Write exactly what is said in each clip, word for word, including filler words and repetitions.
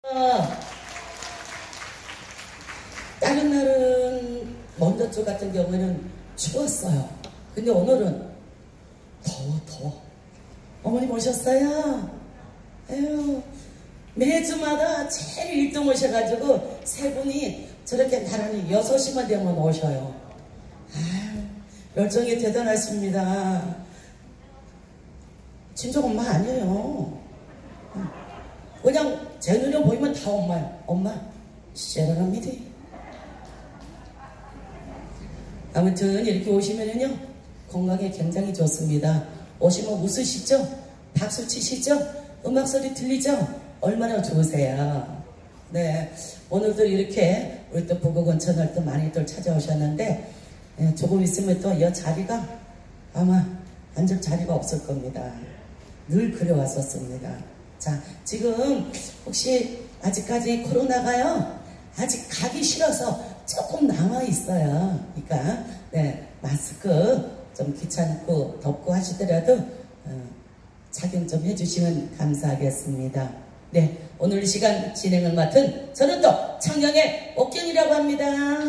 어, 다른 날은 먼저 주 같은 경우에는 추웠어요. 근데 오늘은 더워 더워. 어머님 오셨어요? 에휴, 매주마다 제일 일등 오셔가지고 세 분이 저렇게 나란히 여섯 시만 되면 오셔요. 아유, 열정이 대단하십니다. 친정 엄마 아니에요. 그냥 제 눈에 보이면 다 엄마예요. 엄마 사랑합니다. 아무튼 이렇게 오시면은요 건강에 굉장히 좋습니다. 오시면 웃으시죠? 박수 치시죠? 음악 소리 들리죠? 얼마나 좋으세요. 네, 오늘도 이렇게 우리 또 부곡원 채널 또 많이들 찾아오셨는데 예, 조금 있으면 또 이 자리가 아마 앉을 자리가 없을 겁니다. 늘 그려왔었습니다. 자, 지금 혹시 아직까지 코로나가요 아직 가기 싫어서 조금 남아있어요. 그러니까 네, 마스크 좀 귀찮고 덥고 하시더라도 어, 착용 좀 해주시면 감사하겠습니다. 네, 오늘 이 시간 진행을 맡은 저는 또 창녕의 옥경이라고 합니다.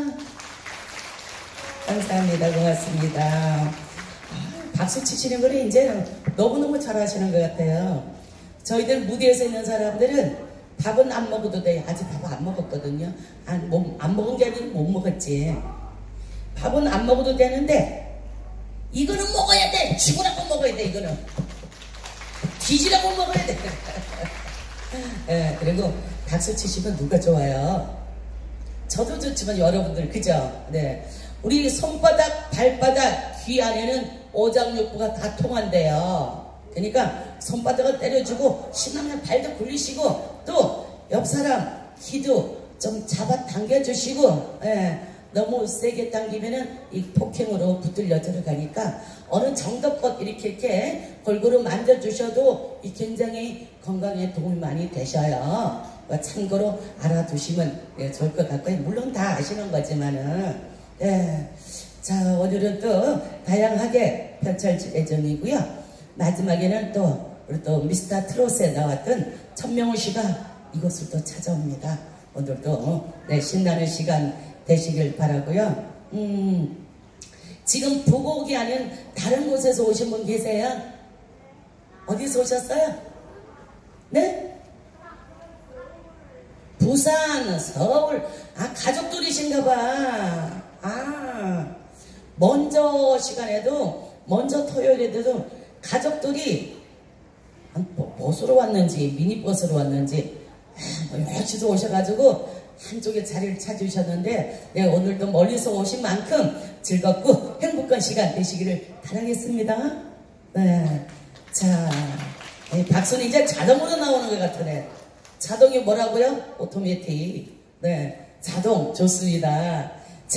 감사합니다. 고맙습니다. 아, 박수 치시는 거를 이제 너무너무 잘하시는 것 같아요. 저희들 무대에서 있는 사람들은 밥은 안 먹어도 돼. 아직 밥 안 먹었거든요. 안, 못, 안 먹은 게 아니고 못 먹었지. 밥은 안 먹어도 되는데 이거는 먹어야 돼. 죽으라고 먹어야 돼. 이거는 뒤지라고 먹어야 돼. 네, 그리고 박수 치시면 누가 좋아요? 저도 좋지만 여러분들 그죠? 네, 우리 손바닥, 발바닥, 귀 안에는 오장육부가 다 통한대요. 그러니까 손바닥을 때려주고 신나면 발도 굴리시고 또 옆사람 귀도 좀 잡아 당겨주시고 예, 너무 세게 당기면은 이 폭행으로 붙들려 들어가니까 어느 정도껏 이렇게 이렇게 골고루 만져주셔도 이 굉장히 건강에 도움이 많이 되셔요. 참고로 알아두시면 예, 좋을 것 같고요. 물론 다 아시는 거지만은 예, 자 오늘은 또 다양하게 펼쳐질 예정이고요. 마지막에는 또 우리 또 미스터 트롯에 나왔던 천명호 씨가 이곳을 또 찾아옵니다. 오늘도 네, 신나는 시간 되시길 바라고요. 음, 지금 부곡이 아닌 다른 곳에서 오신 분 계세요? 어디서 오셨어요? 네? 부산, 서울. 아, 가족들이신가 봐. 아, 먼저 시간에도 먼저 토요일에도 가족들이 버스로 왔는지 미니버스로 왔는지 여기서 오셔가지고 한쪽에 자리를 찾으셨는데 네, 오늘도 멀리서 오신 만큼 즐겁고 행복한 시간 되시기를 바라겠습니다. 네, 자, 박수는 이제 자동으로 나오는 것 같으네. 자동이 뭐라고요? 오토매틱. 네, 자동 좋습니다. 자,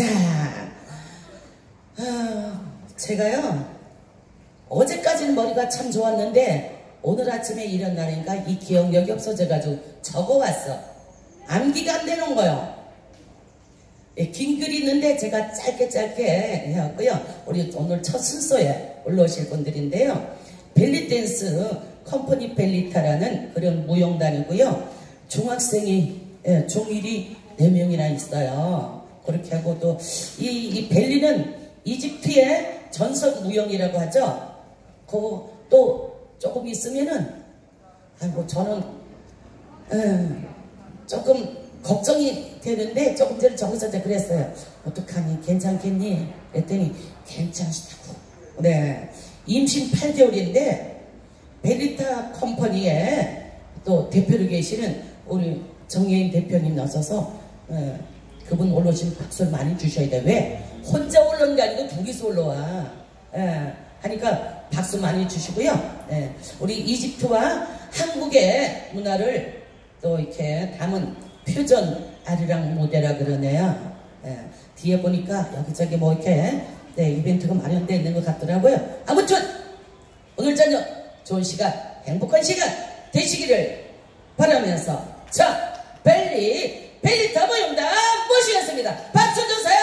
아, 제가요 어제까지는 머리가 참 좋았는데 오늘 아침에 이런 날이니까 이 기억력이 없어져가지고 적어왔어. 암기가 안 되는 거요. 예, 긴 글이 있는데 제가 짧게 짧게 해왔고요. 우리 오늘 첫 순서에 올라오실 분들인데요. 벨리댄스 컴퍼니 벨리타라는 그런 무용단이고요. 중학생이 예, 중일이 네 명이나 있어요. 그렇게 하고 또 이 이 벨리는 이집트의 전설 무용이라고 하죠. 그거 또 조금 있으면은 아이고 저는 음, 조금 걱정이 되는데 조금 전에 저기서 그랬어요. 어떡하니 괜찮겠니? 그랬더니 괜찮다고. 네, 임신 팔 개월인데 벨리타 컴퍼니에 또 대표로 계시는 우리 정예인 대표님 나서서 예, 그분 올라오시면 박수를 많이 주셔야 돼. 왜? 혼자 올라온 게 아니고 둘이서 올라와. 예, 하니까 박수 많이 주시고요. 예, 우리 이집트와 한국의 문화를 또 이렇게 담은 퓨전 아리랑 모델라 그러네요. 예, 뒤에 보니까 여기저기 뭐 이렇게 네, 이벤트가 마련되어 있는 것 같더라고요. 아무튼 오늘 저녁 좋은 시간, 행복한 시간 되시기를 바라면서 자, 벨리 벨리타 무용단 모시겠습니다. 박수 주세요.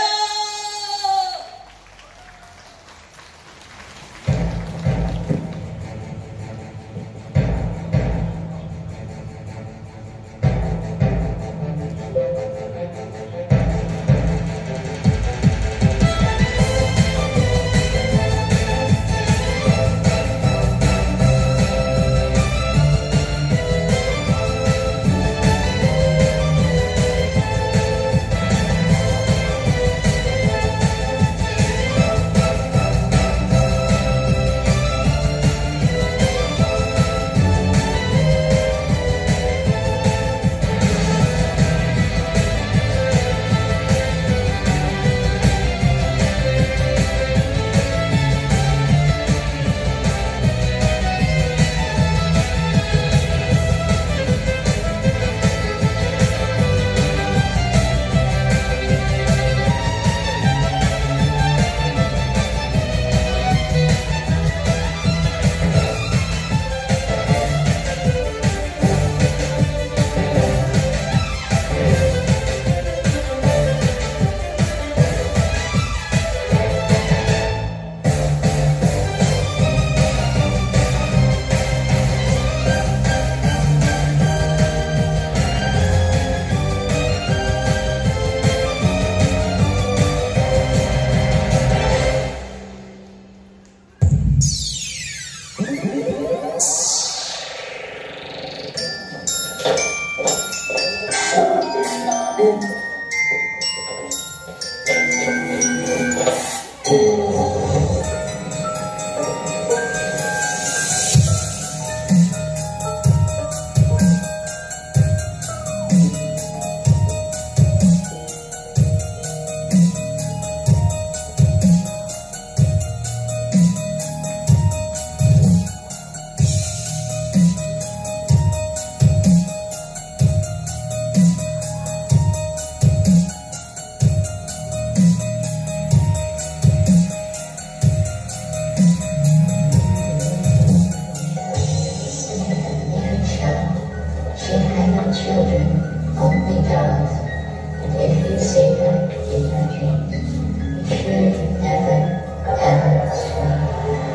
children only does, and if you see them in your dreams, you should never, ever sleep.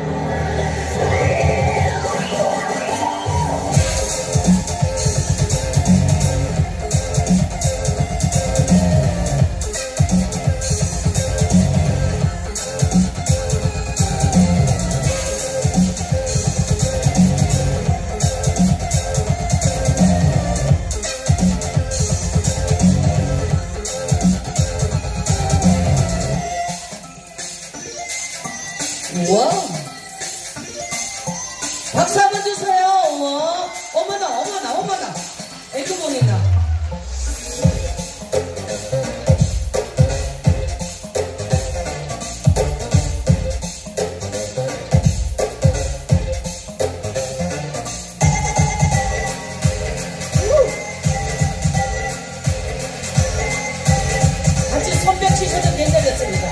우와! 박수 한번 주세요. 우와! 어머나 어머나 어머나 애교봉이나 같이 손뼉 치셔도 괜찮겠습니다.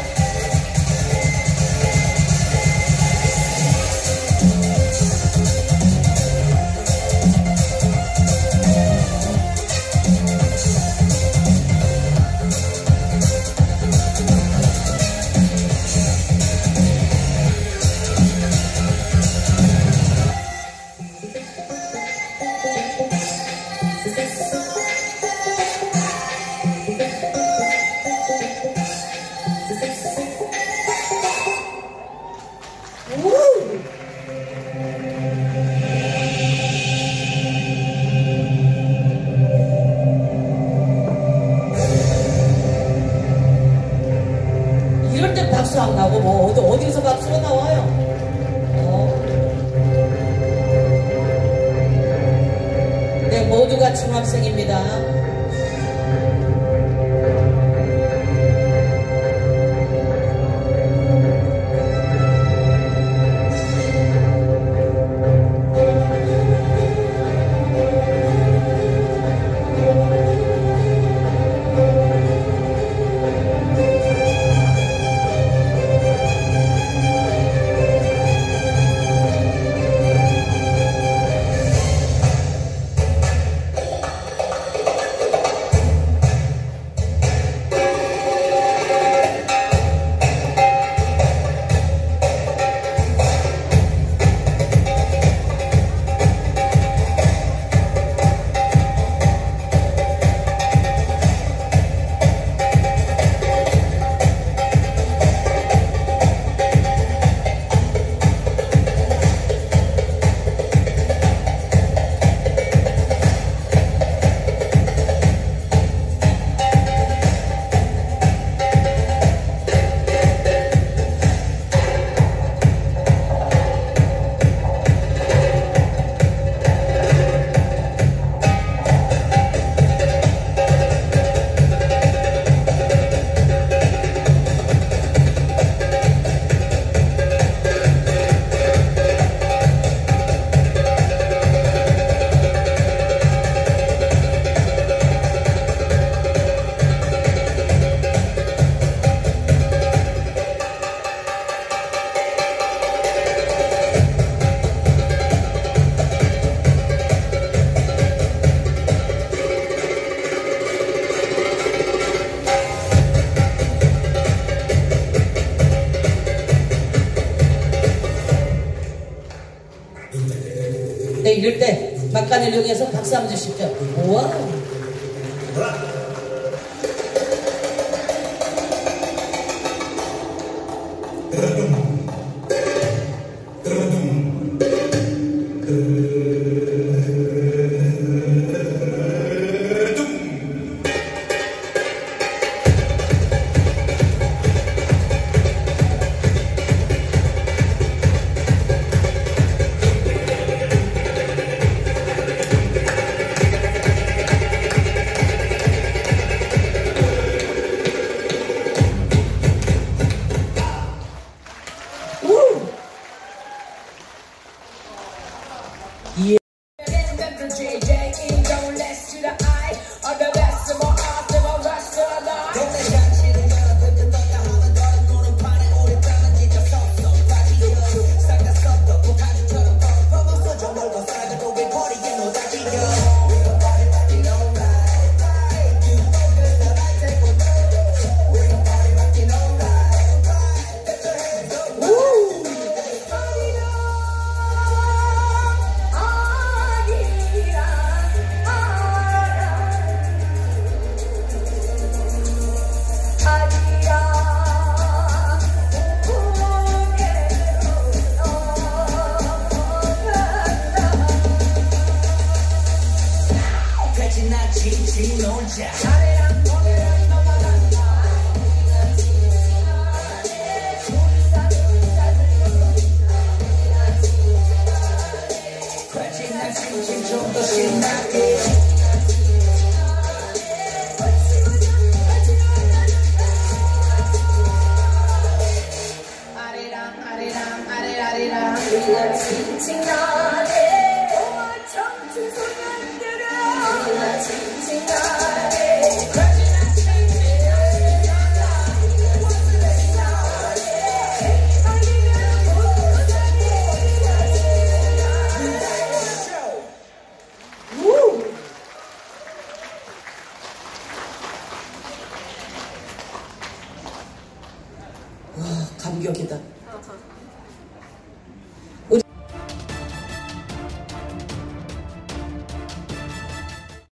이럴 땐 박수 안 나고 뭐 어디, 어디서 박수가 나와요? 어. 네, 모두가 중학생입니다. 네, 이럴 때 막간을 이용해서 박수 한번 주십시오. 우와! 지나 칭칭 놀자 아래랑 고개랑 넘어간다 지나 칭칭 좀 더 신나게 아리랑 아리랑 아리라리랑 우리가 칭칭 나네 오마 청춘 소년들아 우리가 칭칭 나네 거지나 칭칭 나네 원수는 나네 아니면 못하네 우리가 칭칭 나네 우 와, 감격이다.